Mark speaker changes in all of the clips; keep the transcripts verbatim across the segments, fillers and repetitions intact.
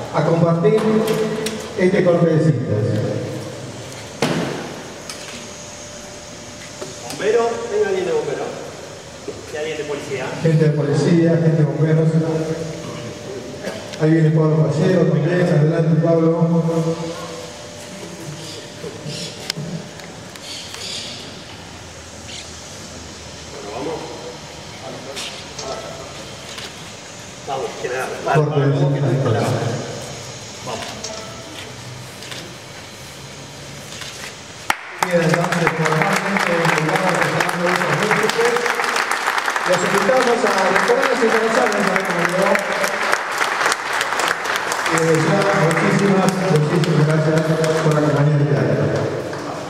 Speaker 1: a compartir este corte de cintas.
Speaker 2: Bombero, venga alguien de bombero. Y alguien de policía.
Speaker 1: Gente de policía, gente de bomberos. Ahí viene Pablo Pallero también, adelante Pablo.
Speaker 2: Bueno, vamos. Vamos, general.
Speaker 1: Corte de cintas.
Speaker 2: Vamos.
Speaker 1: Bien, entonces, formalmente, los invitamos a restaurantes internacionales a ver cómo quedó. Y desde ya, muchísimas, muchísimas gracias por la compañía de teatro.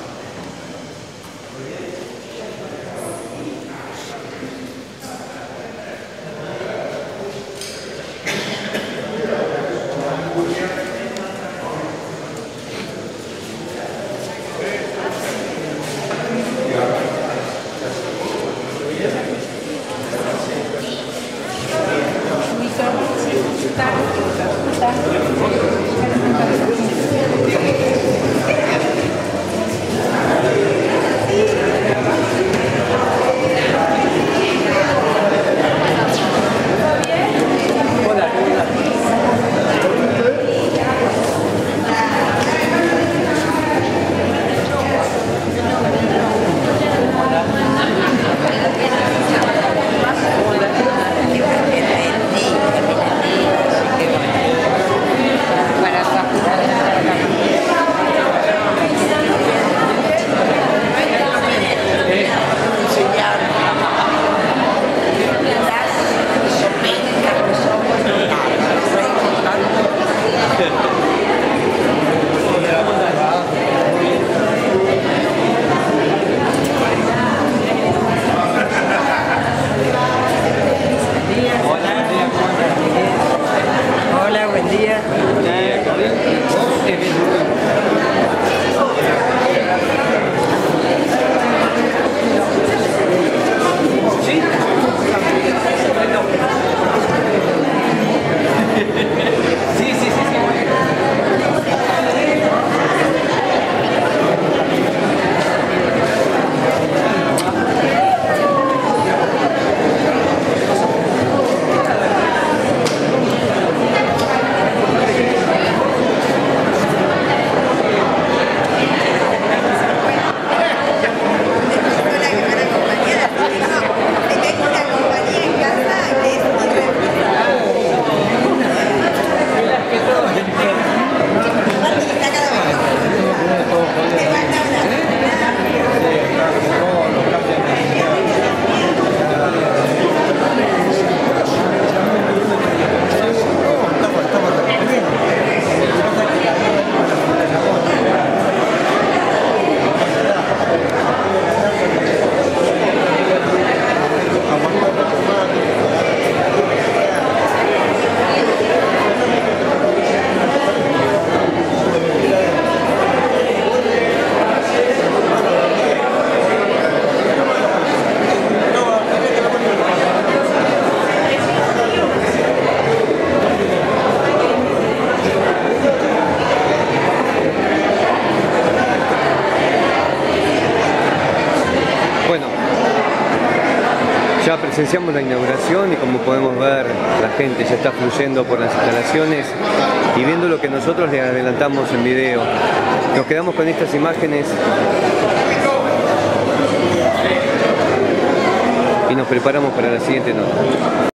Speaker 3: Ya presenciamos la inauguración y como podemos ver la gente ya está fluyendo por las instalaciones y viendo lo que nosotros les adelantamos en video. Nos quedamos con estas imágenes y nos preparamos para la siguiente nota.